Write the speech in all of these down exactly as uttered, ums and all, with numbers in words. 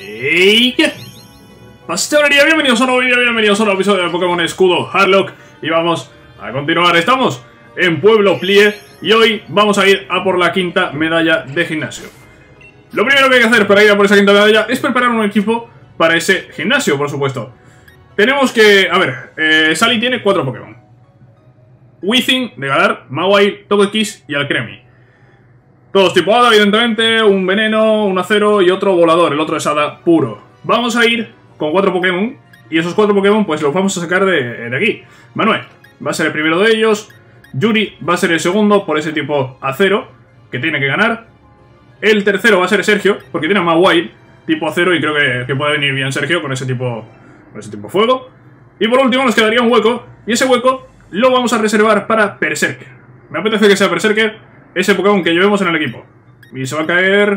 ¡Ey! ¿Qué? Pastelería, bienvenidos a un nuevo vídeo, bienvenidos a un nuevo episodio de Pokémon Escudo Harlock. Y vamos a continuar, estamos en Pueblo Plie y hoy vamos a ir a por la quinta medalla de gimnasio. Lo primero que hay que hacer para ir a por esa quinta medalla es preparar un equipo para ese gimnasio, por supuesto. Tenemos que... a ver, eh, Sally tiene cuatro Pokémon: Weezing de Galar, Mawile, Togekiss y Alcremie. Todos tipo Hada, evidentemente, un veneno, un acero y otro volador, el otro es Hada puro. Vamos a ir con cuatro Pokémon y esos cuatro Pokémon pues los vamos a sacar de, de aquí. Manuel va a ser el primero de ellos, Yuri va a ser el segundo por ese tipo acero que tiene que ganar. El tercero va a ser Sergio porque tiene a Mawile tipo acero y creo que, que puede venir bien Sergio con ese tipo, con ese tipo fuego. Y por último nos quedaría un hueco y ese hueco lo vamos a reservar para Berserker. Me apetece que sea Berserker ese Pokémon que llevemos en el equipo. Y se va a caer...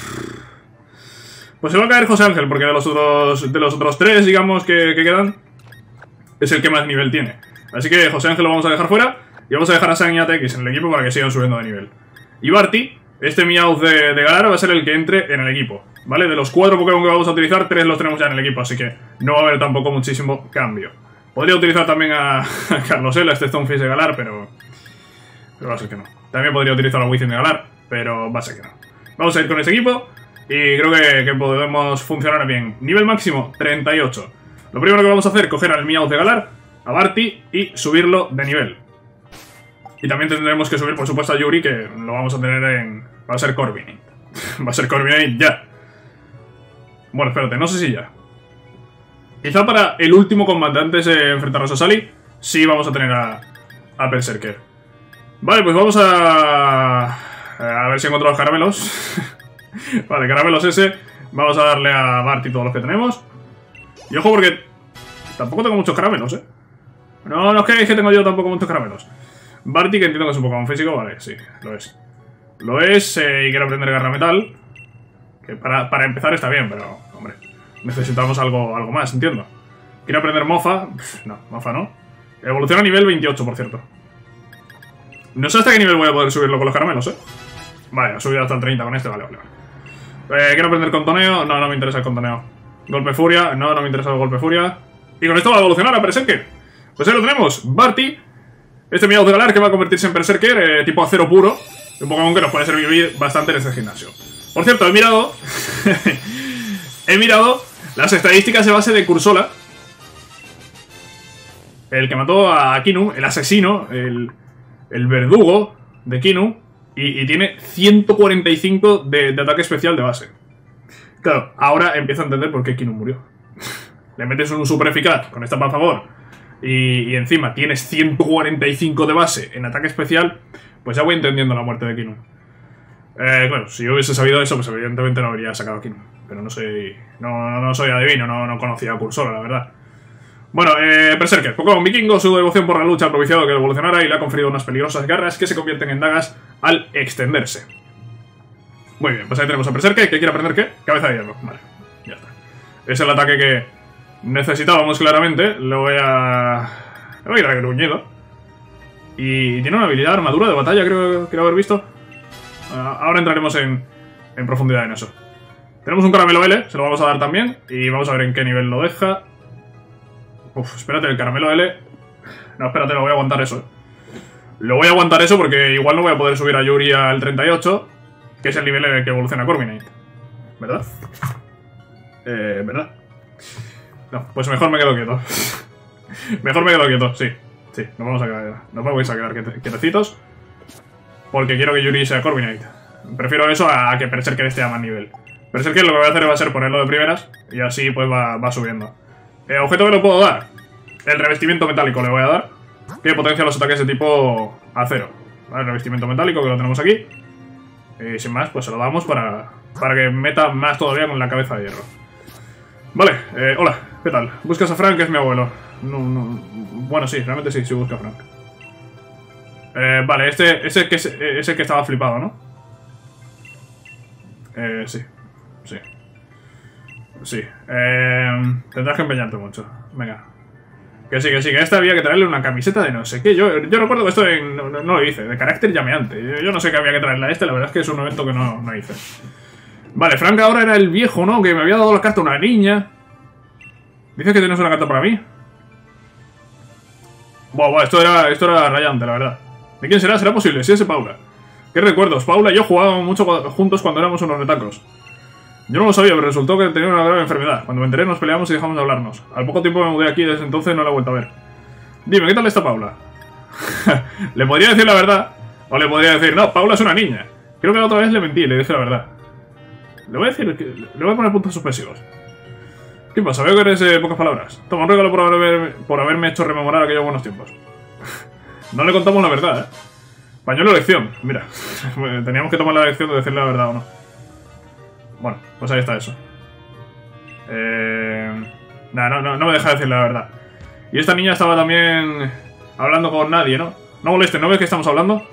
pues se va a caer José Ángel, porque de los otros, de los otros tres, digamos, que, que quedan, es el que más nivel tiene. Así que José Ángel lo vamos a dejar fuera y vamos a dejar a Sang y a Tekis en el equipo para que sigan subiendo de nivel. Y Barty, este Meowth de, de Galar, va a ser el que entre en el equipo, ¿vale? De los cuatro Pokémon que vamos a utilizar, tres los tenemos ya en el equipo, así que no va a haber tampoco muchísimo cambio. Podría utilizar también a, a Carlosella, este Stonefish de Galar, pero... pero va a ser que no. También podría utilizar a Weezing de Galar, pero va a ser que no. Vamos a ir con este equipo y creo que, que podemos funcionar bien. Nivel máximo, treinta y ocho. Lo primero que vamos a hacer es coger al Meowth de Galar, a Barty, y subirlo de nivel. Y también tendremos que subir, por supuesto, a Yuri, que lo vamos a tener en... va a ser Corviknight. Va a ser Corviknight ya. Bueno, espérate, no sé si ya. Quizá para el último combate antes de enfrentarnos a Sally, sí vamos a tener a, a Berserker. Vale, pues vamos a... a ver si encuentro los caramelos. Vale, caramelos ese. Vamos a darle a Barty todos los que tenemos. Y ojo porque... tampoco tengo muchos caramelos, ¿eh? No, no es que, es que tengo yo tampoco muchos caramelos. Barty, que entiendo que es un Pokémon físico, vale, sí, lo es. Lo es, eh, y quiero aprender Garra Metal. Que para, para empezar está bien, pero, hombre, necesitamos algo, algo más, entiendo. Quiero aprender Mofa. Pff, no, Mofa no. Evoluciona a nivel veintiocho, por cierto. No sé hasta qué nivel voy a poder subirlo con los caramelos, ¿eh? Vale, he subido hasta el treinta con este, vale, vale. Eh, quiero aprender contoneo. No, no me interesa el contoneo. Golpe furia. No, no me interesa el golpe furia. Y con esto va a evolucionar a Berserker. Pues ahí lo tenemos. Barty. Este Meowth de Galar que va a convertirse en Berserker, eh, tipo acero puro. Un Pokémon que nos puede servir bastante en este gimnasio. Por cierto, he mirado... he mirado las estadísticas de base de Cursola. El que mató a Kinum, el asesino, el... el verdugo de Kinum, y, y tiene ciento cuarenta y cinco de, de ataque especial de base. Claro, ahora empiezo a entender por qué Kinum murió. Le metes un super eficaz con esta para favor y, y encima tienes ciento cuarenta y cinco de base en ataque especial, pues ya voy entendiendo la muerte de Kinum. Eh, claro, si yo hubiese sabido eso, pues evidentemente no habría sacado a Kinum. Pero no soy... no, no, no soy adivino, no, no conocía a Cursola, la verdad. Bueno, eh, Berserker, Pokémon vikingo, su devoción por la lucha ha propiciado que evolucionara y le ha conferido unas peligrosas garras que se convierten en dagas al extenderse. Muy bien, pues ahí tenemos a Berserker, que quiere aprender ¿qué? Cabeza de hierro, vale, ya está. Es el ataque que necesitábamos claramente, lo voy a... le voy a ir a gruñido. Y tiene una habilidad armadura de batalla, creo, creo haber visto. Ahora entraremos en, en profundidad en eso. Tenemos un caramelo L, se lo vamos a dar también, y vamos a ver en qué nivel lo deja. Uf, espérate, el caramelo L... no, espérate, lo voy a aguantar eso, eh. Lo voy a aguantar eso porque igual no voy a poder subir a Yuri al treinta y ocho, que es el nivel en el que evoluciona Corviknight. ¿Verdad? Eh, ¿verdad? No, pues mejor me quedo quieto. Mejor me quedo quieto, sí. Sí, nos vamos a quedar, nos vamos a quedar quietecitos. Porque quiero que Yuri sea Corviknight. Prefiero eso a que Berserker esté a más nivel. Berserker lo que voy a hacer va a ser ponerlo de primeras y así pues va, va subiendo. Eh, objeto que le puedo dar. El revestimiento metálico le voy a dar, que potencia los ataques de tipo acero. ¿Vale? El revestimiento metálico que lo tenemos aquí. Y sin más, pues se lo damos para, para que meta más todavía con la cabeza de hierro. Vale, eh, hola, ¿qué tal? ¿Buscas a Frank? Que es mi abuelo. No, no. Bueno, sí, realmente sí, sí busca a Frank. Eh, vale, este es el que, es el que estaba flipado, ¿no? Eh, sí. Sí. Sí, eh, tendrás que empeñarte mucho. Venga. Que sí, que sí, que a esta había que traerle una camiseta de no sé qué. Yo, yo recuerdo que esto en, no, no lo hice, de carácter llameante. Yo, yo no sé qué había que traerle a este, la verdad es que es un evento que no, no hice. Vale, Frank ahora era el viejo, ¿no? Que me había dado la carta a una niña. Dice que tienes una carta para mí. Buah, buah, esto era, esto era rayante, la verdad. ¿De quién será? ¿Será posible? Sí, es de Paula. ¿Qué recuerdos? Paula y yo jugábamos mucho juntos cuando éramos unos retacos. Yo no lo sabía, pero resultó que tenía una grave enfermedad. Cuando me enteré nos peleamos y dejamos de hablarnos. Al poco tiempo me mudé aquí y desde entonces no la he vuelto a ver. Dime, ¿qué tal está Paula? Le podría decir la verdad, o le podría decir, no, Paula es una niña. Creo que la otra vez le mentí, le dije la verdad. Le voy a decir, que, le voy a poner puntos suspensivos. ¿Qué pasa? Veo que eres de eh, pocas palabras. Toma un regalo por, haber, por haberme hecho rememorar aquellos buenos tiempos. No le contamos la verdad, ¿eh? Pañuelo lección. Mira, teníamos que tomar la lección de decirle la verdad o no. Bueno, pues ahí está eso. Eh... Nah, no, no, no me deja de decirle la verdad. Y esta niña estaba también hablando con nadie, ¿no? No molesten, ¿no ves que estamos hablando?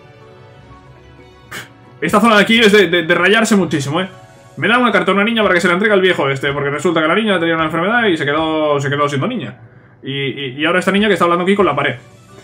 Esta zona de aquí es de, de, de rayarse muchísimo, ¿eh? Me da una carta a una niña para que se la entregue al viejo este, porque resulta que la niña tenía una enfermedad y se quedó, se quedó siendo niña. Y, y, y ahora esta niña que está hablando aquí con la pared.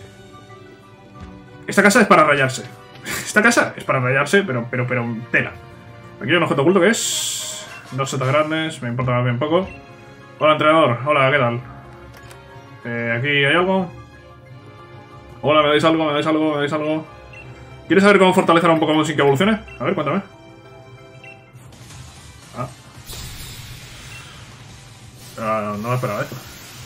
Esta casa es para rayarse. Esta casa es para rayarse, pero, pero, pero tela. Aquí hay un objeto oculto que es... Dos setas grandes, me importa bien poco. Hola, entrenador. Hola, ¿qué tal? Eh, aquí hay algo. Hola, ¿me dais algo? ¿Me dais algo? ¿Me dais algo? ¿Quieres saber cómo fortalecer a un Pokémon sin que evolucione? A ver, cuéntame. Ah. Ah, no, no me esperaba esto.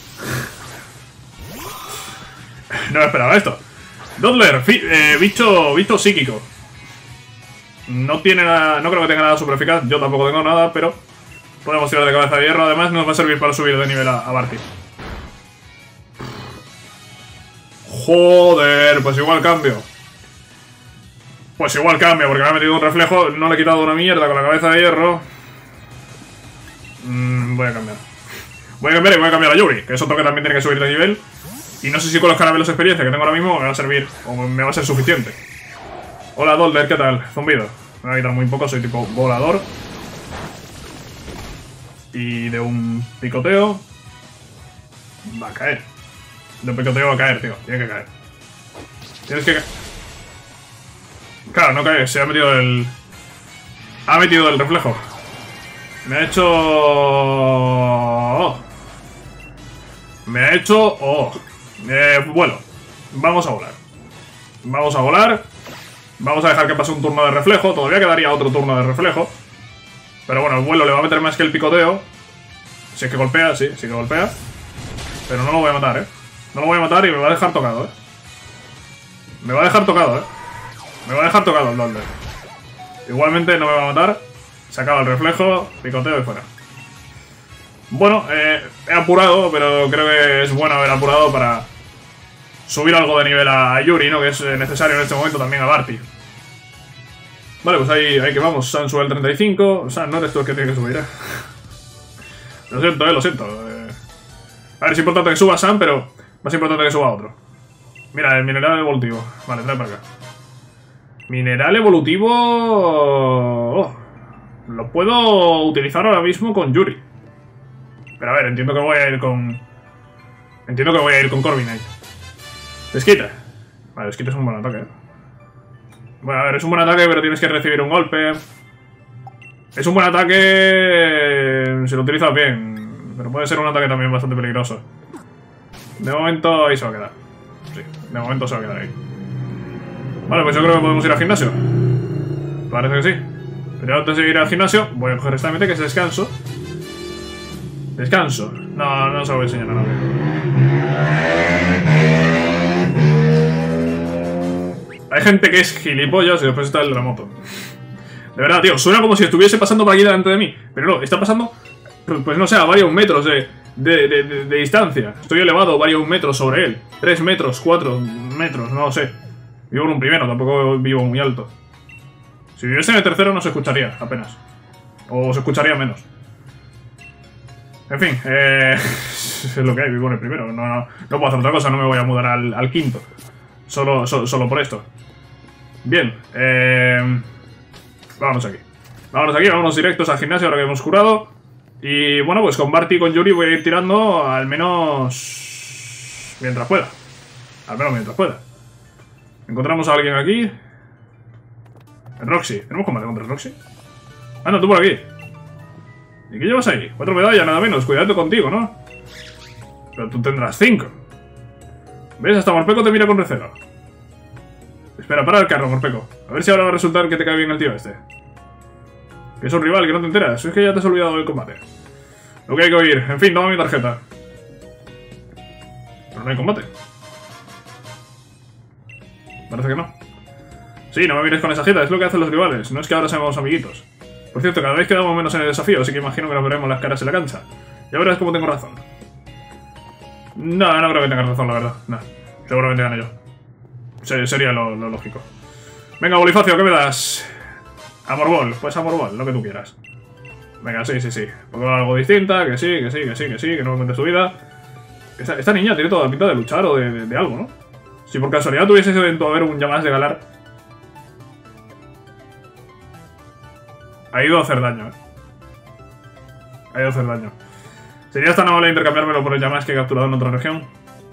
No me esperaba esto. Dodler, eh, bicho, bicho psíquico. No tiene nada, no creo que tenga nada super eficaz. Yo tampoco tengo nada, pero podemos tirar de cabeza de hierro. Además nos va a servir para subir de nivel a, a Barty. Joder, pues igual cambio. Pues igual cambio, porque me ha metido un reflejo. No le he quitado una mierda con la cabeza de hierro. Mm, voy a cambiar. Voy a cambiar y voy a cambiar a Yuri, que es otro que también tiene que subir de nivel. Y no sé si con los caramelos de experiencia que tengo ahora mismo me va a servir o me va a ser suficiente. Hola, Dolder, ¿qué tal? Zumbido. Me va a quitar muy poco, soy tipo volador. Y de un picoteo va a caer. De un picoteo va a caer, tío. Tiene que caer. Tienes que caer. Claro, no cae, se ha metido el... Ha metido el reflejo. Me ha hecho... Oh. Me ha hecho... Oh. Eh, vuelo. Vamos a volar. Vamos a volar. Vamos a dejar que pase un turno de reflejo. Todavía quedaría otro turno de reflejo. Pero bueno, el vuelo le va a meter más que el picoteo. Si es que golpea, sí, sí que golpea. Pero no lo voy a matar, eh. No lo voy a matar y me va a dejar tocado, eh. Me va a dejar tocado, eh. Me va a dejar tocado el Dolder. Igualmente no me va a matar. Se acaba el reflejo, picoteo y fuera. Bueno, eh, he apurado, pero creo que es bueno haber apurado para subir algo de nivel a Yuri, ¿no? Que es necesario en este momento también a Barty. Vale, pues ahí, ahí que vamos. San sube el treinta y cinco. O sea, no eres tú el que tiene que subir, ¿eh? Lo siento, eh, lo siento. Eh. A ver, es importante que suba Sam, pero más importante que suba otro. Mira, el mineral evolutivo. Vale, trae para acá. Mineral evolutivo... Oh, lo puedo utilizar ahora mismo con Yuri. Pero a ver, entiendo que voy a ir con... Entiendo que voy a ir con Corviknight. Desquite. Vale, desquite es un buen ataque, ¿eh? Bueno, a ver, es un buen ataque, pero tienes que recibir un golpe. Es un buen ataque si lo utilizas bien, pero puede ser un ataque también bastante peligroso. De momento ahí se va a quedar. Sí, de momento se va a quedar ahí. Vale, pues yo creo que podemos ir al gimnasio. Parece que sí. Pero antes de ir al gimnasio, voy a coger esta M T que es descanso. Descanso. No, no se lo voy a enseñar a nadie. Hay gente que es gilipollas y después está el de la moto. De verdad, tío, suena como si estuviese pasando por aquí delante de mí. Pero no, está pasando, pues no sé, a varios metros de, de, de, de, de distancia. Estoy elevado varios metros sobre él. Tres metros, cuatro metros, no lo sé. Vivo en un primero, tampoco vivo muy alto. Si viviese en el tercero no se escucharía, apenas. O se escucharía menos. En fin, eh, es lo que hay, vivo en el primero. No, no, no puedo hacer otra cosa, no me voy a mudar al, al quinto. Solo, so, solo por esto. Bien, eh... vámonos aquí. Vámonos aquí, vámonos directos al gimnasio ahora que hemos curado. Y bueno, pues con Barty y con Yuri voy a ir tirando al menos... mientras pueda. Al menos mientras pueda. Encontramos a alguien aquí. Roxy. ¿Tenemos combate contra Roxy? Anda, tú por aquí. ¿Y qué llevas ahí? Cuatro medallas, nada menos. Cuidado contigo, ¿no? Pero tú tendrás cinco. ¿Ves? Hasta Morpeko te mira con recelo. Espera, para el carro, Morpeko. A ver si ahora va a resultar que te cae bien el tío este. Que es un rival, que no te enteras. Es que ya te has olvidado del combate. Lo que hay que oír. En fin, toma mi tarjeta. Pero no hay combate. Parece que no. Sí, no me mires con esa jeta. Es lo que hacen los rivales. No es que ahora seamos amiguitos. Por cierto, cada vez quedamos menos en el desafío, así que imagino que nos veremos las caras en la cancha. Ya verás cómo tengo razón. No, no creo que tengas razón, la verdad. No, seguramente gane yo. Se, sería lo, lo lógico. Venga, Bonifacio, ¿qué me das? Amorbol, pues Amorbol, lo que tú quieras. Venga, sí, sí, sí. Pongo algo distinta, que sí, que sí, que sí, que sí, que no me cuente su vida. Esta, esta niña tiene toda la pinta de luchar o de, de, de algo, ¿no? Si por casualidad tuviese evento a ver un Yamash de Galar. Ha ido a hacer daño, eh. Ha ido a hacer daño. ¿Serías tan amable de intercambiármelo por el Yamash que he capturado en otra región?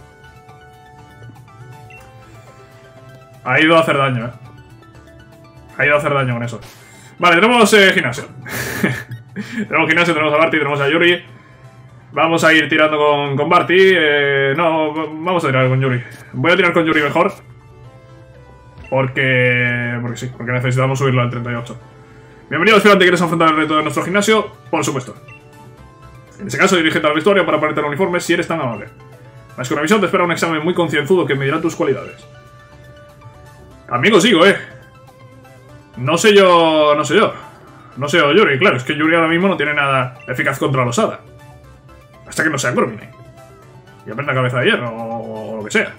Ha ido a hacer daño, eh. Ha ido a hacer daño con eso. Vale, tenemos eh, gimnasio. Tenemos gimnasio, tenemos a Barty, tenemos a Yuri. Vamos a ir tirando con, con Barty. Eh, no, vamos a tirar con Yuri. Voy a tirar con Yuri mejor. Porque... Porque sí, porque necesitamos subirlo al treinta y ocho. Bienvenido, aspirante. ¿Quieres afrontar el reto de nuestro gimnasio? Por supuesto. En ese caso, dirígete al vestuario para ponerte el uniforme si eres tan amable. Más que una visión, te espera un examen muy concienzudo que medirá tus cualidades. Amigo, sigo, eh. No sé yo... No sé yo. No sé yo, Yuri. Claro, es que Yuri ahora mismo no tiene nada eficaz contra la osada. Hasta que no sea Corvine. Y aprenda cabeza de hierro o, o lo que sea.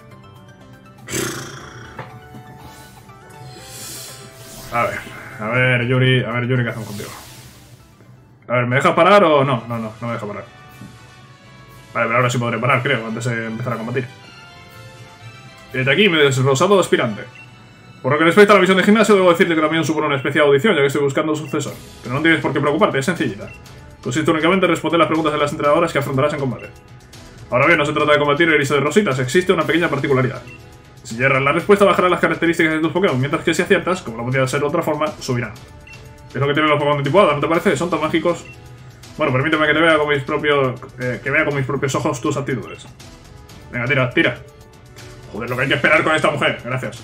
A ver. A ver, Yuri. A ver, Yuri, ¿qué hacemos contigo? A ver, ¿me dejas parar o no? No, no, no me deja parar. Vale, pero ahora sí podré parar, creo, antes de empezar a combatir. Y desde aquí me desrosado aspirante. Por lo que respecta a la misión de gimnasio, debo decirte que también supone una especie de audición, ya que estoy buscando un sucesor. Pero no tienes por qué preocuparte, es sencillita. Consiste únicamente en responder las preguntas de las entrenadoras que afrontarás en combate. Ahora bien, no se trata de combatir erizo de rositas, existe una pequeña particularidad. Si hierras la respuesta, bajarán las características de tus Pokémon, mientras que si aciertas, como no podría ser de otra forma, subirán. Es lo que tienen los Pokémon de tipo Hada, ¿no te parece? Son tan mágicos. Bueno, permíteme que te vea con mis propios... Eh, que vea con mis propios ojos tus actitudes. Venga, tira, tira. Joder, lo que hay que esperar con esta mujer. Gracias.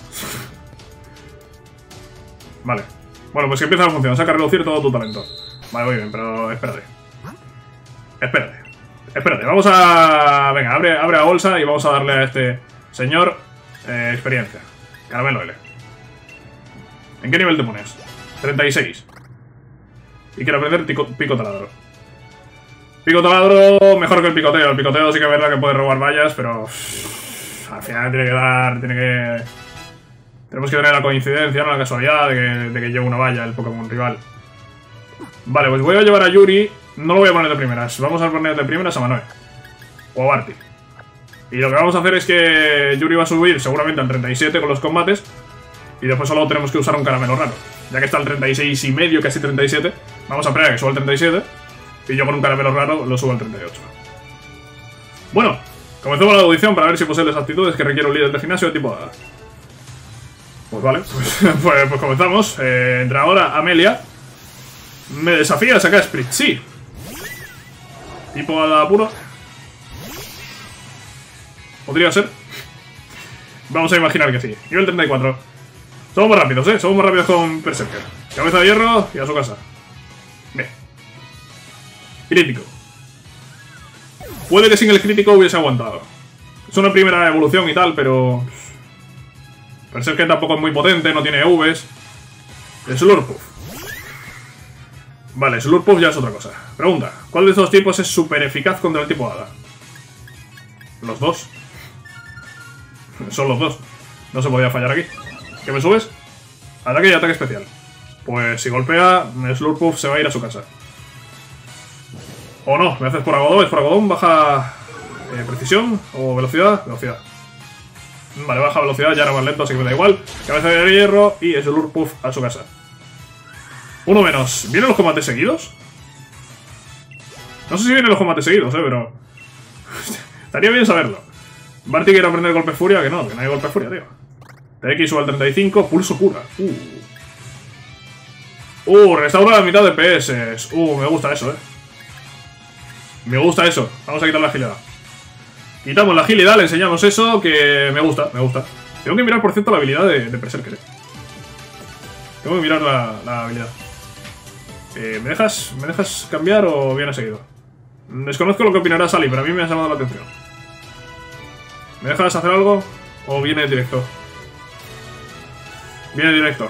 Vale. Bueno, pues que empieza la función. Saca a relucir todo tu talento. Vale, muy bien, pero espérate. Espérate. Espérate, vamos a... Venga, abre, abre la bolsa y vamos a darle a este señor eh, experiencia. Caramelo L. ¿En qué nivel te pones? treinta y seis. Y quiero aprender pico, pico taladro. Pico taladro mejor que el picoteo. El picoteo sí que es verdad que puede robar vallas, pero... Uff, al final tiene que dar... Tiene que... Tenemos que tener la coincidencia, no la casualidad de que, de que lleve una valla el Pokémon rival. Vale, pues voy a llevar a Yuri. No lo voy a poner de primeras. Vamos a poner de primeras a Manuel. O a Barty. Y lo que vamos a hacer es que Yuri va a subir seguramente al treinta y siete con los combates. Y después solo tenemos que usar un caramelo raro. Ya que está al treinta y seis y medio, casi treinta y siete. Vamos a esperar a que suba al treinta y siete. Y yo con un caramelo raro lo subo al treinta y ocho. Bueno, comenzamos la audición para ver si posee las aptitudes que requiere un líder de gimnasio de tipo Hada. Pues vale, pues, pues, pues comenzamos. Eh, entra ahora Amelia. Me desafía a sacar Sprit, sí. Tipo Hada puro. Podría ser. Vamos a imaginar que sí. Nivel treinta y cuatro. Somos más rápidos, eh. Somos más rápidos con Berserker. Cabeza de hierro y a su casa. Bien. Crítico. Puede que sin el crítico hubiese aguantado. Es una primera evolución y tal, pero... Berserker tampoco es muy potente, no tiene E Vs. El Slurpuff. Vale, Slurpuff ya es otra cosa. Pregunta, ¿cuál de estos tipos es súper eficaz contra el tipo Hada? Los dos. Son los dos. No se podía fallar aquí. ¿Qué me subes? Ataque y ataque especial. Pues si golpea, Slurpuff se va a ir a su casa. O no, me haces por algodón, es por algodón, baja eh, precisión o velocidad, velocidad. Vale, baja velocidad, ya era más lento, así que me da igual. Cabeza de hierro y Slurpuff a su casa. Uno menos. ¿Vienen los combates seguidos? No sé si vienen los combates seguidos, eh, pero... Estaría bien saberlo. Barty quiere aprender golpe furia, que no, que no hay golpe furia, tío. T X sube al treinta y cinco, pulso cura. Uh. Uh, restaura la mitad de P S. Uh, me gusta eso, eh. Me gusta eso. Vamos a quitar la agilidad. Quitamos la agilidad, le enseñamos eso, que me gusta, me gusta. Tengo que mirar, por cierto, la habilidad de, de Berserker. Tengo que mirar la, la habilidad. Eh, ¿me, dejas, ¿Me dejas cambiar o viene seguido? Desconozco lo que opinará Sally, pero a mí me ha llamado la atención. ¿Me dejas hacer algo o viene directo? Viene directo.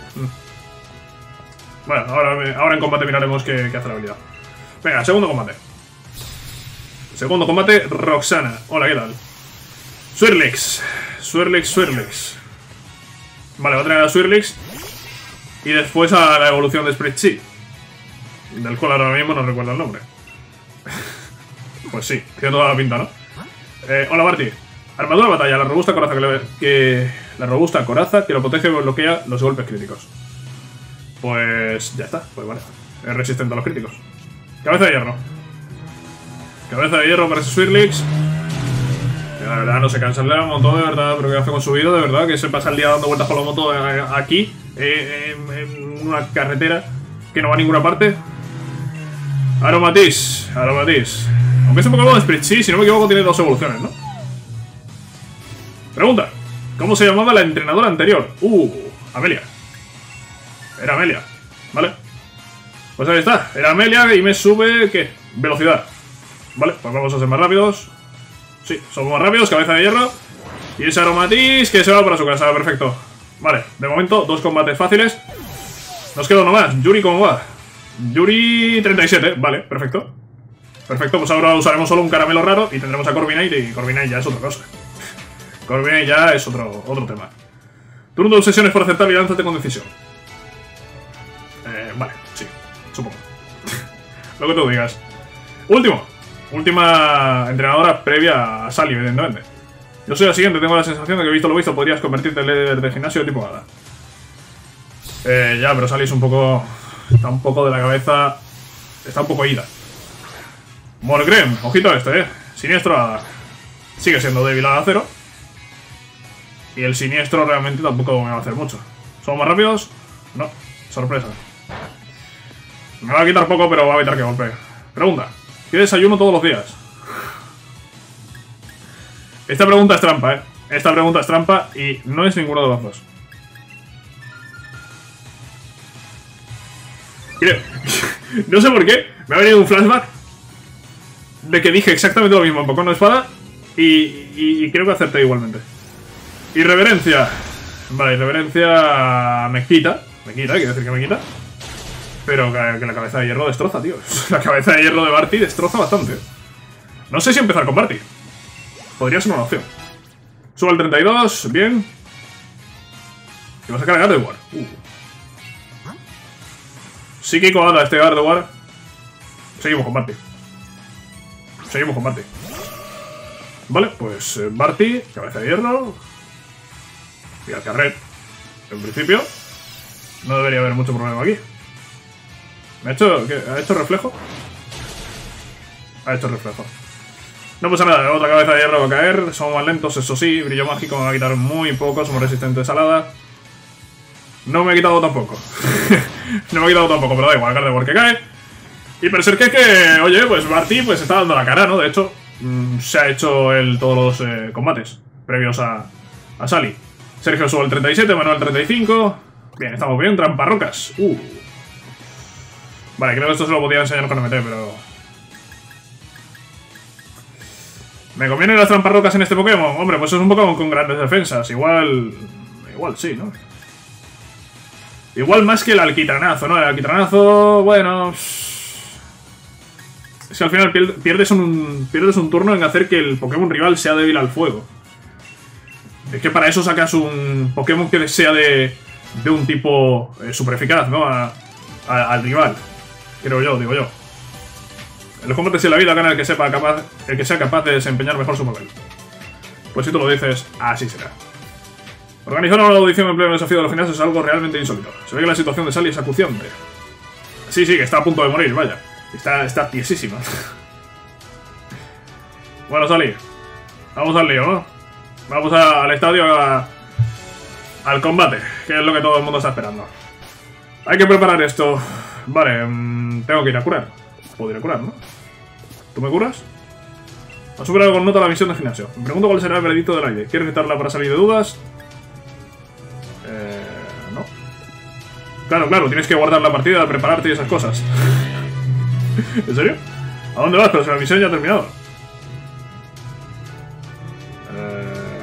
Bueno, ahora, ahora en combate miraremos qué, qué hace la habilidad. Venga, segundo combate. Segundo combate, Roxana. Hola, ¿qué tal? Swirlix. Swirlix, Swirlix. Vale, va a traer a Swirlix. Y después a la evolución de Spreadsheet, del cual ahora mismo no recuerdo el nombre. Pues sí, tiene toda la pinta, ¿no? Eh, hola, Barty. Armadura de batalla, la robusta coraza que, le, que la robusta coraza que lo protege y bloquea los golpes críticos. Pues ya está, pues vale. Es resistente a los críticos. Cabeza de hierro. Cabeza de hierro para ese Swirlix. La verdad no se cansa el moto, de verdad, pero ¿qué hace con su vida? De verdad, que se pasa el día dando vueltas por la moto aquí, eh, en, en una carretera que no va a ninguna parte. Aromatisse, Aromatisse. Aunque es un Pokémon de Spreadsheet, si no me equivoco, tiene dos evoluciones, ¿no? Pregunta: ¿cómo se llamaba la entrenadora anterior? Uh, Amelia. Era Amelia, ¿vale? Pues ahí está, era Amelia y me sube, ¿qué? Velocidad. Vale, pues vamos a ser más rápidos. Sí, somos más rápidos, cabeza de hierro. Y ese Aromatisse que se va para su casa, perfecto. Vale, de momento, dos combates fáciles. Nos queda uno más. Yuri, ¿cómo va? Yuri treinta y siete, vale, perfecto. Perfecto, pues ahora usaremos solo un caramelo raro y tendremos a Corviknight y Corviknight ya es otra cosa. Corviknight ya es otro, otro tema. Turno de obsesiones por aceptar y lánzate con decisión. Eh, vale, sí, supongo. Lo que tú digas. Último. Última entrenadora previa a Sally, evidentemente. Yo soy la siguiente, tengo la sensación de que visto lo visto podrías convertirte en líder de gimnasio de tipo hada. Eh, ya, pero Sally es un poco... Está un poco de la cabeza... Está un poco ida. Morgrem, ojito a este, eh. Siniestro hada. Sigue siendo débil a acero. Y el siniestro realmente tampoco me va a hacer mucho. ¿Somos más rápidos? No. Sorpresa. Me va a quitar poco, pero va a evitar que golpee. Pregunta: ¿qué desayuno todos los días? Esta pregunta es trampa, eh. Esta pregunta es trampa y no es ninguno de los dos. Creo... no sé por qué. Me ha venido un flashback de que dije exactamente lo mismo en Pokémon Espada y, y, y creo que acerté igualmente. Irreverencia. Vale, irreverencia me quita. Me quita, quiero decir que me quita. Pero que, que la cabeza de hierro destroza, tío. La cabeza de hierro de Barty destroza bastante. No sé si empezar con Barty. Podría ser una opción. Sube al treinta y dos, bien. Y va a sacar a Gardevoir. Uh. Psíquico hada este Gardevoir. Seguimos con Barty. Seguimos con Barty. Vale, pues eh, Barty, cabeza de hierro. Y al carret. En principio, no debería haber mucho problema aquí. ¿Me ha hecho, qué? ¿Ha hecho reflejo? Ha hecho reflejo. No pasa nada, otra cabeza de hierro va a caer. Somos más lentos, eso sí. Brillo mágico me va a quitar muy poco. Somos resistentes a helada. No me he quitado tampoco. No me he quitado tampoco, pero da igual, Gardevoir que cae. Y Berserker que, oye, pues Barty pues está dando la cara, ¿no? De hecho, mmm, se ha hecho el, todos los eh, combates previos a, a Sally. Sergio sube el treinta y siete, Manuel treinta y cinco. Bien, estamos bien, tramparrocas. Uh. Vale, creo que esto se lo podía enseñar con M T, pero... ¿me convienen las tramparrocas en este Pokémon? Hombre, pues es un Pokémon con grandes defensas. Igual... Igual sí, ¿no? Igual más que el alquitranazo, ¿no? El alquitranazo, bueno... Es que al final pierdes un, pierdes un turno en hacer que el Pokémon rival sea débil al fuego. Es que para eso sacas un Pokémon que sea de, de un tipo eh, super eficaz, ¿no? A, a, al rival. Creo yo, digo yo. En los combates de la vida gana el que, sepa capaz, el que sea capaz de desempeñar mejor su papel. Pues si tú lo dices, así será. Organizar una audición en pleno desafío de los gimnasios es algo realmente insólito. Se ve que la situación de Sally es acuciante. Sí, sí, que está a punto de morir, vaya. Está, está tiesísima. Bueno, Sally, vamos al lío, ¿no? Vamos a, al estadio a, al combate, que es lo que todo el mundo está esperando. Hay que preparar esto. Vale, mmm, tengo que ir a curar. Puedo ir a curar, ¿no? ¿Tú me curas? Ha superado con nota la misión de gimnasio. Me pregunto cuál será el veredicto del aire. ¿Quieres necesitarla para salir de dudas? Eh... No. Claro, claro, tienes que guardar la partida, prepararte y esas cosas. ¿En serio? ¿A dónde vas? Pero si la misión ya ha terminado. Eh...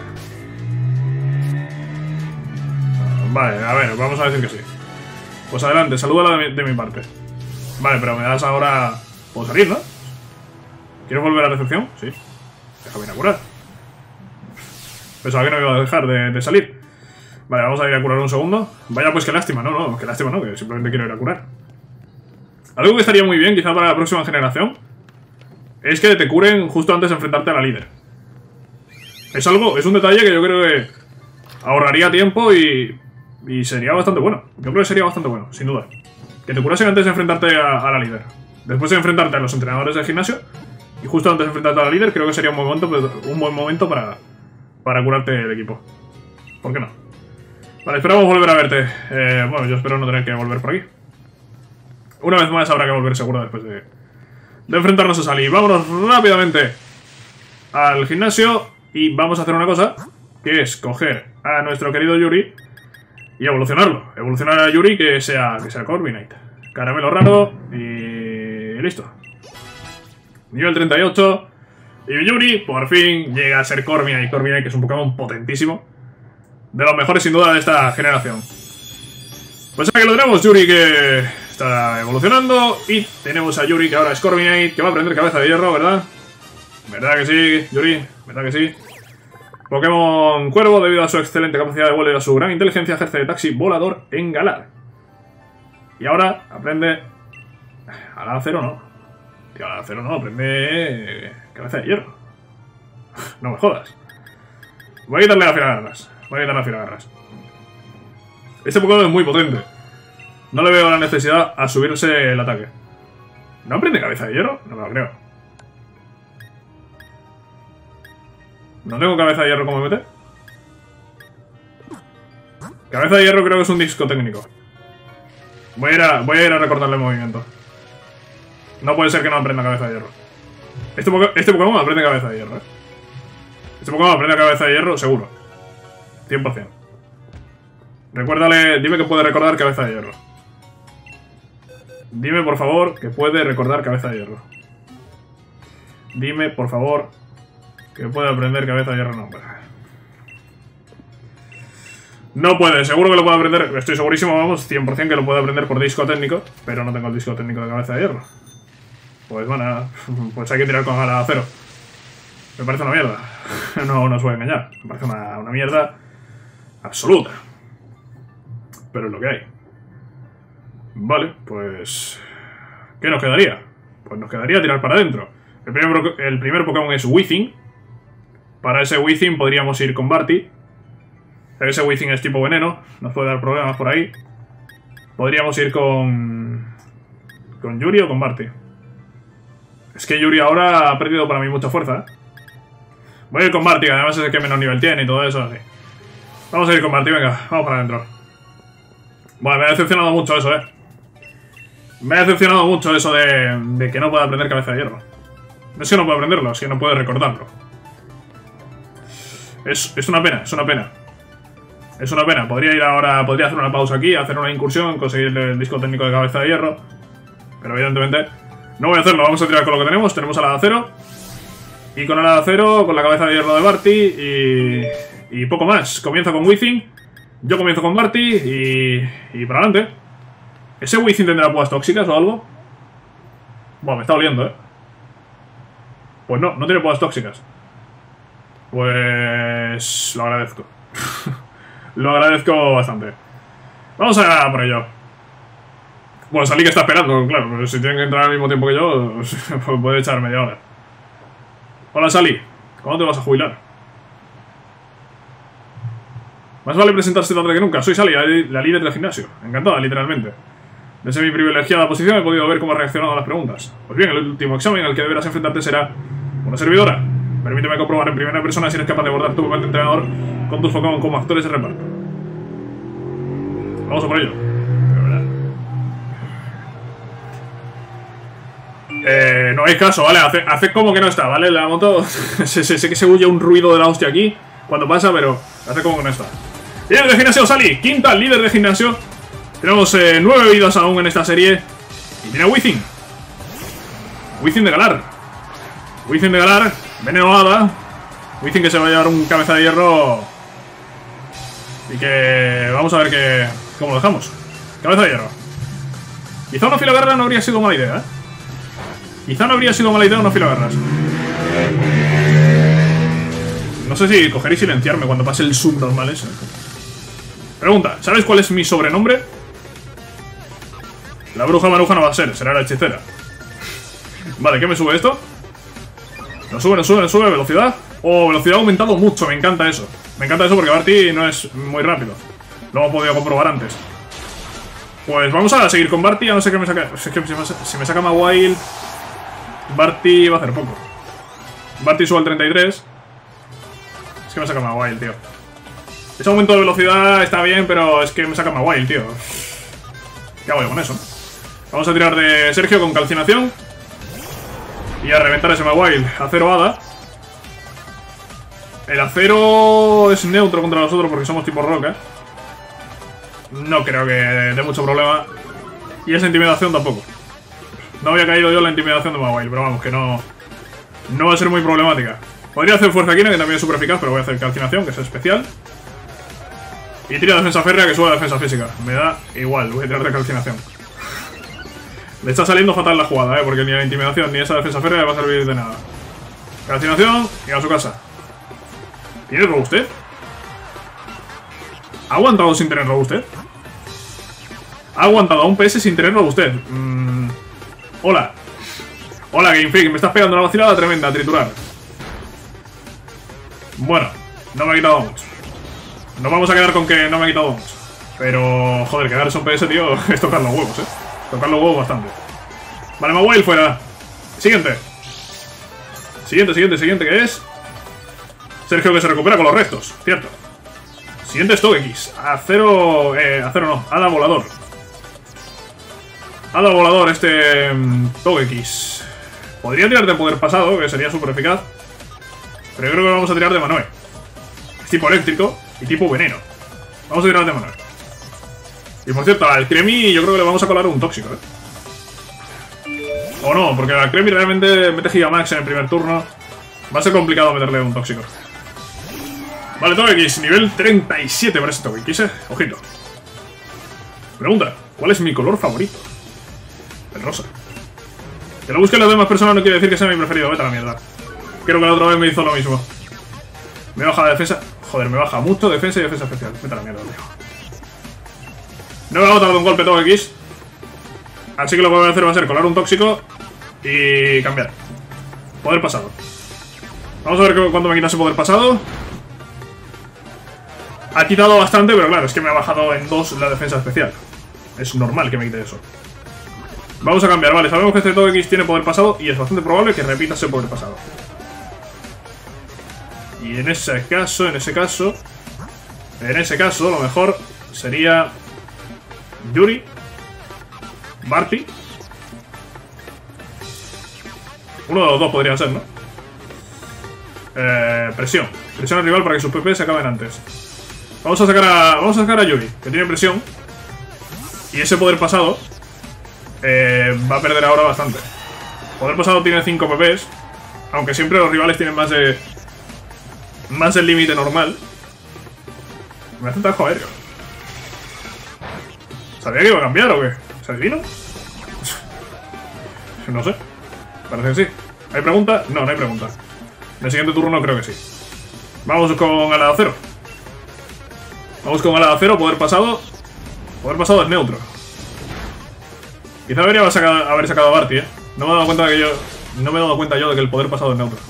Vale, a ver, vamos a decir que sí. Pues adelante, salúdala de mi, de mi parte. Vale, pero me das ahora... ¿Puedo salir, no? ¿Quieres volver a la recepción? Sí. Déjame ir a curar. Pensaba que no iba a dejar de, de salir. Vale, vamos a ir a curar un segundo. Vaya, pues qué lástima. No, no, qué lástima no, que simplemente quiero ir a curar. Algo que estaría muy bien, quizá para la próxima generación, es que te curen justo antes de enfrentarte a la líder. Es algo, es un detalle que yo creo que ahorraría tiempo y, y sería bastante bueno. Yo creo que sería bastante bueno, sin duda. Que te curasen antes de enfrentarte a, a la líder. Después de enfrentarte a los entrenadores del gimnasio y justo antes de enfrentarte a la líder, creo que sería un buen momento, un buen momento para, para curarte el equipo. ¿Por qué no? Vale, esperamos volver a verte. Eh, bueno, yo espero no tener que volver por aquí. Una vez más habrá que volver seguro después de, de enfrentarnos a Sally. Vámonos rápidamente al gimnasio y vamos a hacer una cosa, que es coger a nuestro querido Yuri y evolucionarlo. Evolucionar a Yuri que sea, que sea Corviknight. Caramelo raro y listo. Nivel treinta y ocho. Y Yuri, por fin, llega a ser Corviknight. Corviknight, que es un Pokémon potentísimo. De los mejores, sin duda, de esta generación. Pues aquí lo tenemos, Yuri, que está evolucionando. Y tenemos a Yuri, que ahora es Corviknight, que va a aprender cabeza de hierro, ¿verdad? ¿Verdad que sí, Yuri? ¿Verdad que sí? Pokémon Cuervo, debido a su excelente capacidad de vuelo y a su gran inteligencia, ejerce de taxi volador en Galar. Y ahora aprende... A la acero no. Tío, a la acero no, aprende... Cabeza de hierro. No me jodas. Voy a quitarle la filagarras. Voy a quitarle la filagarras. Este Pokémon es muy potente. No le veo la necesidad a subirse el ataque. ¿No aprende cabeza de hierro? No me lo creo. ¿No tengo cabeza de hierro como M T? Cabeza de hierro creo que es un disco técnico. Voy a ir a, voy a, ir a recortarle el movimiento. No puede ser que no aprenda cabeza de hierro. Este, este Pokémon aprende cabeza de hierro, ¿eh? Este Pokémon aprende cabeza de hierro, seguro. cien por cien. Recuérdale, dime que puede recordar cabeza de hierro. Dime, por favor, que puede recordar cabeza de hierro. Dime, por favor, que puede aprender cabeza de hierro. No, pues. No puede, seguro que lo puede aprender. Estoy segurísimo, vamos, cien por cien que lo puede aprender por disco técnico. Pero no tengo el disco técnico de cabeza de hierro. Pues bueno, pues hay que tirar con ala cero. Me parece una mierda. No, no os voy a engañar. Me parece una, una mierda absoluta. Pero es lo que hay. Vale, pues... ¿qué nos quedaría? Pues nos quedaría tirar para adentro. El primer, el primer Pokémon es Weezing. Para ese Weezing podríamos ir con Barty. Ese Weezing es tipo veneno. Nos puede dar problemas por ahí. Podríamos ir con... ¿Con Yuri o con Barty? Es que Yuri ahora ha perdido para mí mucha fuerza, ¿eh? Voy a ir con Barty, que además es el que menos nivel tiene y todo eso, así. Vamos a ir con Barty, venga, vamos para adentro. Bueno, me ha decepcionado mucho eso, ¿eh? Me ha decepcionado mucho eso de, de que no pueda aprender cabeza de hierro. No es que no pueda aprenderlo, es que no puede recordarlo. Es, es una pena, es una pena. Es una pena. Podría ir ahora, podría hacer una pausa aquí, hacer una incursión, conseguir el disco técnico de cabeza de hierro. Pero evidentemente no voy a hacerlo, vamos a tirar con lo que tenemos. Tenemos a la de acero. Y con la de acero, con la cabeza de hierro de Barty y, y poco más. Comienzo con Weezing. Yo comienzo con Barty y, y para adelante. ¿Ese Weezing tendrá púas tóxicas o algo? Bueno, me está oliendo, ¿eh? Pues no, no tiene púas tóxicas. Pues... lo agradezco. Lo agradezco bastante. Vamos a por ello. Bueno, Sally que está esperando, claro. Pero si tienen que entrar al mismo tiempo que yo, pues puede echar media hora. Hola, Sally. ¿Cuándo te vas a jubilar? Más vale presentarse tarde que nunca. Soy Sally, la líder del gimnasio. Encantada, literalmente. Desde mi privilegiada posición he podido ver cómo has reaccionado a las preguntas. Pues bien, el último examen al que deberás enfrentarte será una servidora. Permíteme comprobar en primera persona si eres capaz de abordar tu papel de entrenador con tus Pokémon como actores de reparto. Vamos a por ello. Eh, no hay caso, ¿vale? Haced hace como que no está, ¿vale? La moto... sé, sé, sé que se huye un ruido de la hostia aquí cuando pasa, pero hace como que no está. Líder de gimnasio, Sally. Quinta, líder de gimnasio. Tenemos eh, nueve vidas aún en esta serie. Y tiene Wizzing. Wizzing de Galar. Wizzing de Galar. Veneno Hada. Wizzing que se va a llevar un cabeza de hierro. Y que... vamos a ver que... cómo lo dejamos. Cabeza de hierro. Quizá una filogarra no habría sido mala idea, ¿eh? Quizá no habría sido mala idea una filogarras. No sé si coger y silenciarme cuando pase el subnormal ese. Pregunta, ¿sabes cuál es mi sobrenombre? La bruja maruja no va a ser, será la hechicera. Vale, ¿qué me sube esto? Nos sube, nos sube, nos sube, velocidad. Oh, velocidad ha aumentado mucho, me encanta eso. Me encanta eso porque Barty no es muy rápido. Lo hemos podido comprobar antes. Pues vamos a seguir con Barty, a no ser que me saque... Es que si me saca Mawile, Barty va a hacer poco. Barty sube al treinta y tres. Es que me saca Mawile, tío. Ese aumento de velocidad está bien, pero es que me saca Mawile, tío. ¿Qué hago yo con eso? Vamos a tirar de Sergio con calcinación. Y a reventar ese Mawile. Acero Hada. El acero es neutro contra nosotros porque somos tipo roca. No creo que dé mucho problema. Y esa intimidación tampoco. No había caído yo en la intimidación de Mawile, pero vamos, que no... no va a ser muy problemática. Podría hacer fuerza quina, que también es súper eficaz, pero voy a hacer calcinación, que es especial. Y tira defensa férrea, que sube la defensa física. Me da igual, voy a tirar de calcinación. Le está saliendo fatal la jugada, ¿eh? Porque ni la intimidación ni esa defensa férrea le va a servir de nada. Calcinación y a su casa. ¿Tiene robustez? ¿Ha aguantado sin tener robustez? Ha aguantado a un P S sin tener robustez. Mm, hola. Hola, Game Freak. Me estás pegando una vacilada tremenda a triturar. Bueno, no me ha quitado mucho. Nos vamos a quedar con que no me ha quitado mucho. Pero, joder, quedarse un P S, tío, es tocar los huevos, eh. Tocar los huevos bastante. Vale, Mawile fuera. Siguiente. Siguiente, siguiente, siguiente, ¿qué es? Sergio que se recupera con los restos, cierto. Siguiente es Togekiss. Acero... Eh, acero no, Hada volador. Hada volador, este... Um, Togekiss. Podría tirar de poder pasado, que sería súper eficaz. Pero yo creo que vamos a tirar de Manoe. Es tipo eléctrico y tipo veneno. Vamos a tirar de Manoe. Y por cierto, al Cremi yo creo que le vamos a colar un tóxico, ¿eh? O no, porque al Cremi realmente mete Gigamax en el primer turno. Va a ser complicado meterle un tóxico. Vale, Togekiss, nivel treinta y siete para ese Togekiss, eh. Ojito. Pregunta, ¿cuál es mi color favorito? El rosa. Que lo busquen las demás personas no quiere decir que sea mi preferido. Vete a la mierda. Creo que la otra vez me hizo lo mismo. Me baja la defensa. Joder, me baja mucho defensa y defensa especial. Vete a la mierda, tío. No me va a botar de un golpe Togekiss. Así que lo que voy a hacer va a ser colar un tóxico y cambiar. Poder pasado. Vamos a ver cuánto me quita ese poder pasado. Ha quitado bastante, pero claro, es que me ha bajado en dos la defensa especial. Es normal que me quite eso. Vamos a cambiar, vale. Sabemos que este Togekiss tiene poder pasado y es bastante probable que repita ese poder pasado. Y en ese caso, en ese caso... En ese caso, lo mejor sería... Yuri. Barty. Uno de los dos podría ser, ¿no? Eh, presión. Presión al rival para que sus P P se acaben antes. Vamos a sacar a. Vamos a sacar a Yuri, que tiene presión. Y ese poder pasado eh, va a perder ahora bastante. Poder pasado tiene cinco P Ps. Aunque siempre los rivales tienen más de. Más del límite normal. Me hace tajo aéreo. ¿Sabía que iba a cambiar o qué? ¿Se adivino? No sé. Parece que sí. ¿Hay pregunta? No, no hay pregunta. En el siguiente turno creo que sí. Vamos con ala de acero. Vamos con ala de acero, poder pasado. Poder pasado es neutro. Quizá debería haber sacado, haber sacado a Barty, eh. No me he dado cuenta de que yo. No me he dado cuenta yo de que el poder pasado es neutro.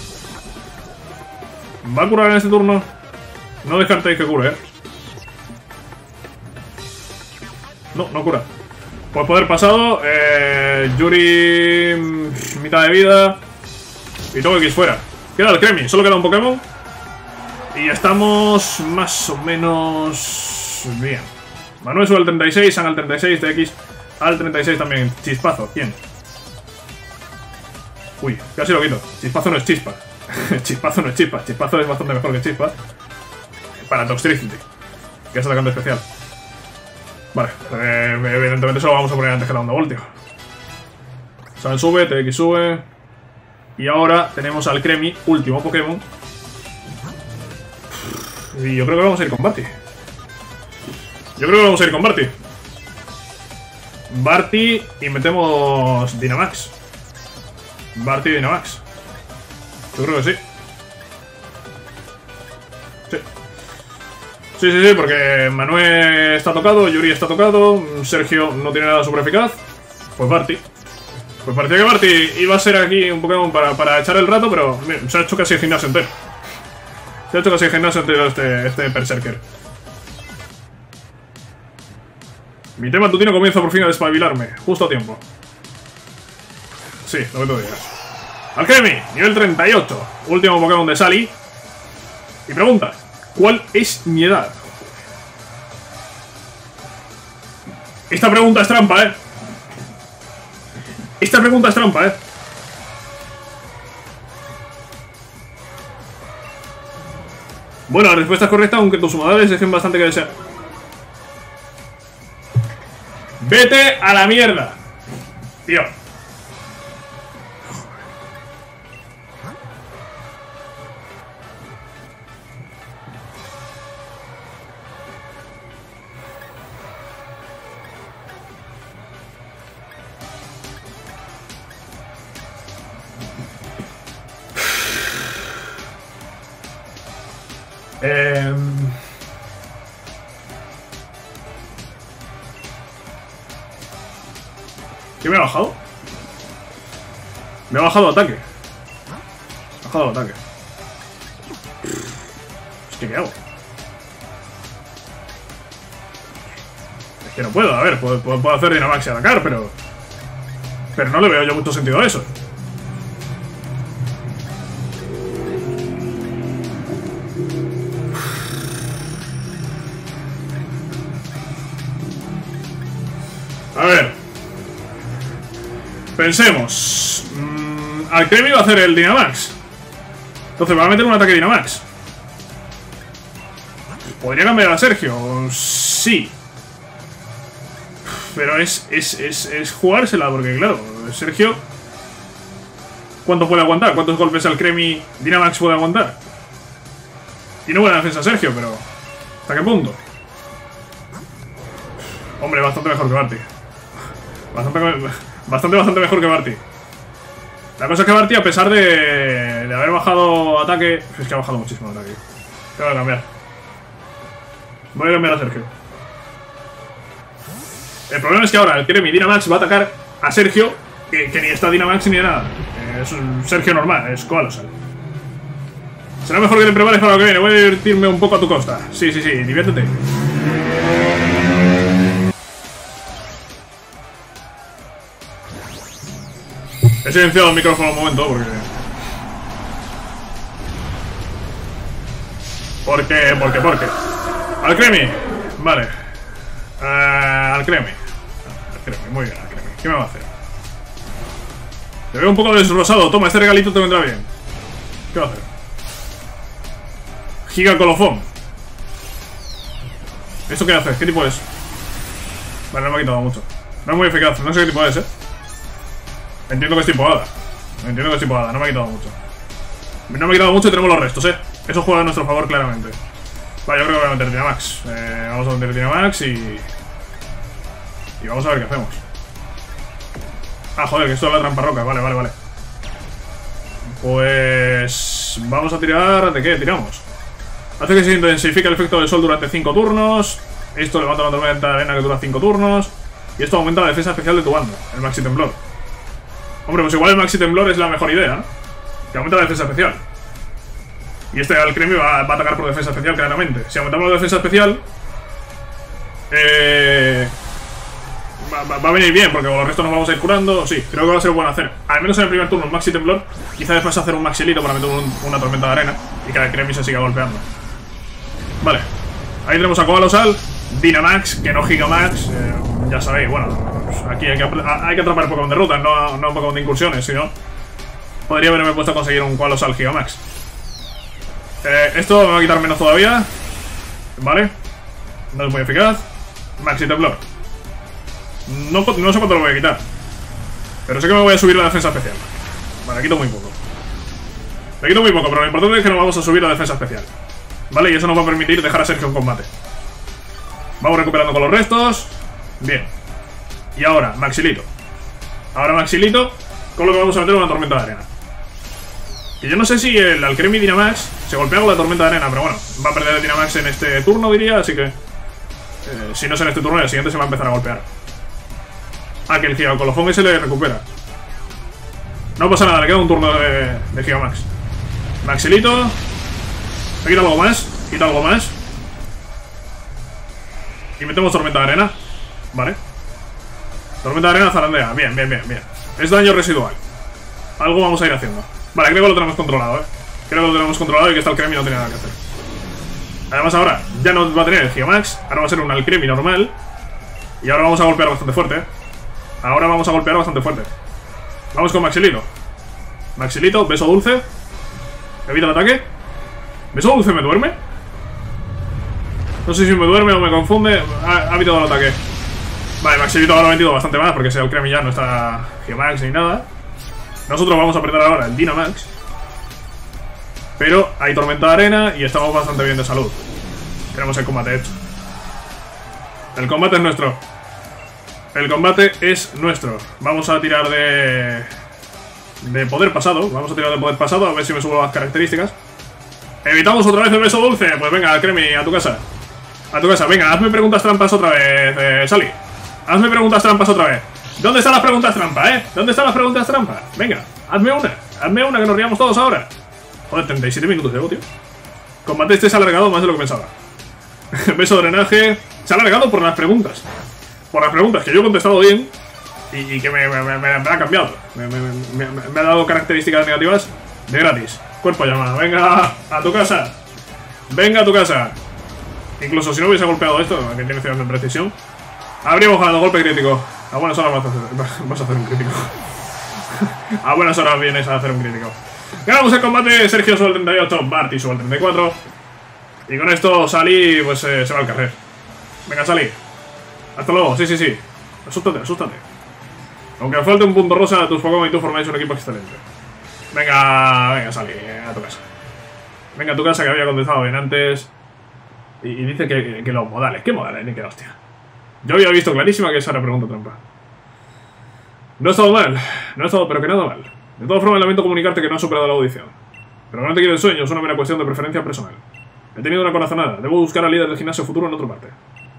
¿Va a curar en este turno? No descartéis que cure, eh. No, no cura. Pues poder pasado, eh, Yuri mitad de vida y Togekiss fuera. Queda el Cremi, solo queda un Pokémon y estamos más o menos bien. Manuel sube al treinta y seis, San al treinta y seis, T X al treinta y seis también. Chispazo, bien. Uy, casi lo quito. Chispazo no es chispa. Chispazo no es chispa. Chispazo es bastante mejor que chispa. Para Toxtricity, que es atacante especial. Vale, eh, evidentemente eso lo vamos a poner antes que la onda voltio. Sal sube, T X sube. Y ahora tenemos al Cremi, último Pokémon. Y yo creo que vamos a ir con Barty. Yo creo que vamos a ir con Barty. Barty y metemos Dynamax. Barty y Dynamax. Yo creo que sí. Sí. Sí, sí, sí, porque Manuel está tocado, Yuri está tocado, Sergio no tiene nada super eficaz. Pues Barty. Pues parecía que Barty iba a ser aquí un Pokémon para, para echar el rato, pero mira, se ha hecho casi el gimnasio entero. Se ha hecho casi el gimnasio entero este, este Berserker. Mi tema tutino comienza por fin a despabilarme, justo a tiempo. Sí, lo que tú digas. Alcremie, nivel treinta y ocho, último Pokémon de Sally. Y pregunta, ¿cuál es mi edad? Esta pregunta es trampa, ¿eh? Esta pregunta es trampa, ¿eh? Bueno, la respuesta es correcta, aunque tus modales dejen bastante que desear. ¡Vete a la mierda! Tío. Eh... ¿Qué me ha bajado? Me ha bajado ataque. Me ha bajado ataque. Hostia, ¿qué hago? Es que no puedo, a ver, puedo, puedo hacer Dynamax y atacar, pero... Pero no le veo yo mucho sentido a eso. A ver. Pensemos. Mm, Alcremie va a hacer el Dynamax. Entonces va a meter un ataque Dynamax. ¿Podría cambiar a Sergio? Sí. Pero es, es, es, es jugársela, porque claro, Sergio... ¿Cuánto puede aguantar? ¿Cuántos golpes Alcremie Dynamax puede aguantar? Tiene buena defensa Sergio, pero... ¿hasta qué punto? Hombre, bastante mejor que Barty. Bastante, bastante, bastante mejor que Barty. La cosa es que Barty, a pesar de, de haber bajado ataque... Es que ha bajado muchísimo ataque. Tengo que cambiar. Voy a cambiar a Sergio. El problema es que ahora el Cremi Dynamax va a atacar a Sergio, que, que ni está Dynamax ni nada. Es un Sergio normal, es Coalossal. Será mejor que te prepares para lo que viene. Voy a divertirme un poco a tu costa. Sí, sí, sí, diviértete. He silenciado el micrófono un momento porque... ¿Por qué? ¿Por qué? ¿Por qué? Alcremie. Vale. Uh, Alcremie. Alcremie, muy bien, Alcremie. ¿Qué me va a hacer? Te veo un poco desrosado. Toma, este regalito te vendrá bien. ¿Qué va a hacer? Giga Colofón. ¿Esto qué hace? ¿Qué tipo es? Vale, no me ha quitado mucho. No es muy eficaz. No sé qué tipo es, eh. Entiendo que es tipo hada. Entiendo que es tipo hada, no me ha quitado mucho. No me ha quitado mucho y tenemos los restos, eh. Eso juega a nuestro favor claramente. Vale, yo creo que voy a meter Dynamax. eh, Vamos a meter Dynamax y... Y vamos a ver qué hacemos. Ah, joder, que esto es la trampa roca. Vale, vale, vale. Pues... Vamos a tirar... ¿De qué tiramos? Hace que se intensifique el efecto del sol durante cinco turnos. Esto levanta una tormenta de arena que dura cinco turnos. Y esto aumenta la defensa especial de tu bando, el Maxi Temblor. Hombre, pues igual el Maxi Temblor es la mejor idea, ¿no? Que aumenta la defensa especial. Y este Alcremie va, va a atacar por defensa especial, claramente. Si aumentamos la defensa especial... Eh... Va, va, va a venir bien, porque con los restos nos vamos a ir curando. Sí, creo que va a ser bueno hacer, al menos en el primer turno, un Maxi Temblor. Quizá después hacer un Maxilito para meter un, una tormenta de arena y que el Alcremie se siga golpeando. Vale. Ahí tenemos a Coalossal, Dynamax, que no Gigamax. Eh, ya sabéis, bueno, pues aquí hay que, hay que atrapar Pokémon de ruta, no, no Pokémon de incursiones, sino podría haberme puesto a conseguir un colosal Gigamax. Eh, esto me va a quitar menos todavía. Vale. No es muy eficaz. Maxi Temblor. No, no sé cuánto lo voy a quitar. Pero sé que me voy a subir la defensa especial. Vale, quito muy poco. Le quito muy poco, pero lo importante es que nos vamos a subir la defensa especial. Vale, y eso nos va a permitir dejar a Sergio en combate. Vamos recuperando con los restos. Bien. Y ahora, Maxilito. Ahora Maxilito, con lo que vamos a meter una tormenta de arena. Que yo no sé si el Alcremie Dynamax se golpea con la tormenta de arena, pero bueno, va a perder el Dynamax en este turno, diría, así que... Eh, si no es en este turno, el siguiente se va a empezar a golpear. Ah, que el Gigacolofón ese le recupera. No pasa nada, le queda un turno de, de Gigamax. Maxilito. Me quita algo más. Quita algo más. Y metemos tormenta de arena. Vale. Tormenta de arena zarandea. Bien, bien, bien, bien. Es daño residual. Algo vamos a ir haciendo. Vale, creo que lo tenemos controlado, eh. Creo que lo tenemos controlado y que esta Alcremie no tiene nada que hacer. Además ahora ya no va a tener el Gigamax. Ahora va a ser un Alcremie normal. Y ahora vamos a golpear bastante fuerte, eh. Ahora vamos a golpear bastante fuerte. Vamos con Maxilito. Maxilito, beso dulce. Evita el ataque. ¿Beso dulce me duerme? No sé si me duerme o me confunde. Ha, ha evitado el ataque. Vale, Maxilito ahora ha metido bastante más porque ese Alcremie ya no está Gigamax ni nada. Nosotros vamos a apretar ahora el Dynamax. Pero hay tormenta de arena y estamos bastante bien de salud. Tenemos el combate hecho. El combate es nuestro. El combate es nuestro. Vamos a tirar de... de poder pasado. Vamos a tirar de poder pasado a ver si me subo las características. Evitamos otra vez el beso dulce. Pues venga, Alcremie, a tu casa. A tu casa, venga, hazme preguntas trampas otra vez, eh, Sally. Hazme preguntas trampas otra vez. ¿Dónde están las preguntas trampas, eh? ¿Dónde están las preguntas trampas? Venga, hazme una. Hazme una que nos riamos todos ahora. Joder, treinta y siete minutos llevo, tío. Combate este se ha alargado más de lo que pensaba. Beso drenaje. Se ha alargado por las preguntas. Por las preguntas que yo he contestado bien. Y, y que me, me, me, me ha cambiado. Me, me, me, me, me ha dado características negativas de gratis. Cuerpo llamada. Venga, a tu casa. Venga a tu casa. Incluso si no hubiese golpeado esto, que tiene cierta precisión, habríamos ganado golpe crítico. A buenas horas vas a hacer, vas a hacer un crítico. A buenas horas vienes a hacer un crítico. Ganamos el combate. Sergio sube al treinta y ocho, Barty sube al treinta y cuatro. Y con esto Sally pues eh, se va al carrer. Venga, Sally. Hasta luego, sí, sí, sí. Asústate, asústate. Aunque falte un punto rosa, tus Pokémon y tú formáis un equipo excelente. Venga, venga, Sally, a tu casa. Venga a tu casa que había contestado bien antes. Y, y dice que, que los modales. ¿Qué modales? Ni que hostia. Yo había visto clarísima que esa era pregunta trampa. No he estado mal. No he estado, pero que nada mal. De todas formas, lamento comunicarte que no has superado la audición. Pero que no te quiero el sueño, es una mera cuestión de preferencia personal. He tenido una corazonada. Debo buscar al líder del gimnasio futuro en otra parte.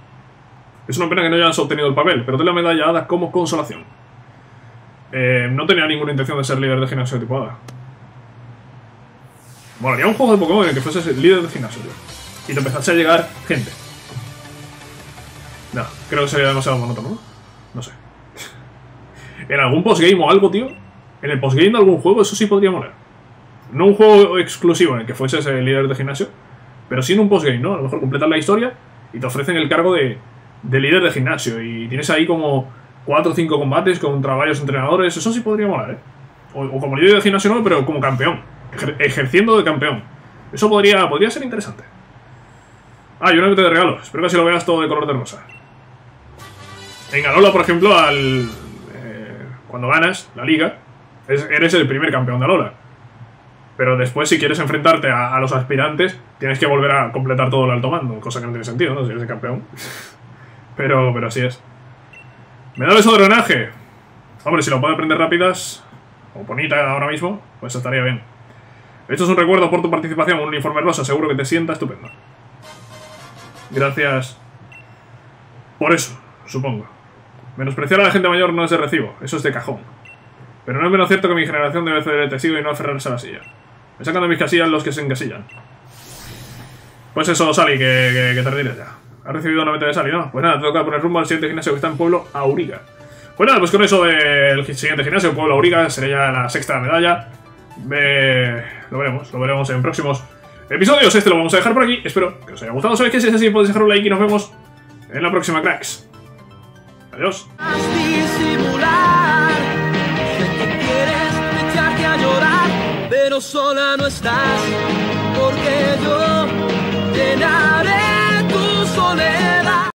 Es una pena que no hayas obtenido el papel, pero ten la medalla Hada como consolación. Eh, no tenía ninguna intención de ser líder de gimnasio tipo Hada. Molaría un juego de Pokémon en el que fueses el líder de gimnasio, tío. Y te empezase a llegar gente. No, creo que sería demasiado monótono, ¿no? No sé. En algún postgame o algo, tío. En el postgame de algún juego, eso sí podría molar. No un juego exclusivo en el que fueses el líder de gimnasio, pero sí en un postgame, ¿no? A lo mejor completas la historia y te ofrecen el cargo de, de líder de gimnasio. Y tienes ahí como cuatro o cinco combates contra varios entrenadores. Eso sí podría molar, ¿eh? O, o como líder de gimnasio no, pero como campeón. Ejer ejerciendo de campeón. Eso podría, podría ser interesante. Ah, y un evento de regalo. Espero que así lo veas todo de color de rosa. En Alola, por ejemplo, al eh, cuando ganas la liga, es, eres el primer campeón de Alola. Pero después, si quieres enfrentarte a, a los aspirantes, tienes que volver a completar todo el alto mando. Cosa que no tiene sentido, ¿no? Si eres el campeón. pero, pero así es. ¿Me da beso de drenaje? Hombre, si lo puedo aprender rápidas, o bonita ahora mismo, pues estaría bien. Esto es un recuerdo por tu participación en un uniforme rosa. Seguro que te sienta estupendo. Gracias por eso, supongo. Menospreciar a la gente mayor no es de recibo, eso es de cajón. Pero no es menos cierto que mi generación debe ceder el testigo y no aferrarse a la silla. Me sacan de mis casillas los que se encasillan. Pues eso, Sally, que, que, que te retires ya. ¿Has recibido una meta de Sally? No, pues nada, te toca poner rumbo al siguiente gimnasio que está en Pueblo Auriga. Pues nada, pues con eso del siguiente gimnasio, Pueblo Auriga, será ya la sexta medalla. Eh, lo veremos, lo veremos en próximos episodios. Este lo vamos a dejar por aquí. Espero que os haya gustado. Sabéis que si es así, podéis dejar un like y nos vemos en la próxima, cracks. Adiós. Disimular, sé que quieres echarte a llorar. pero sola no estás, porque yo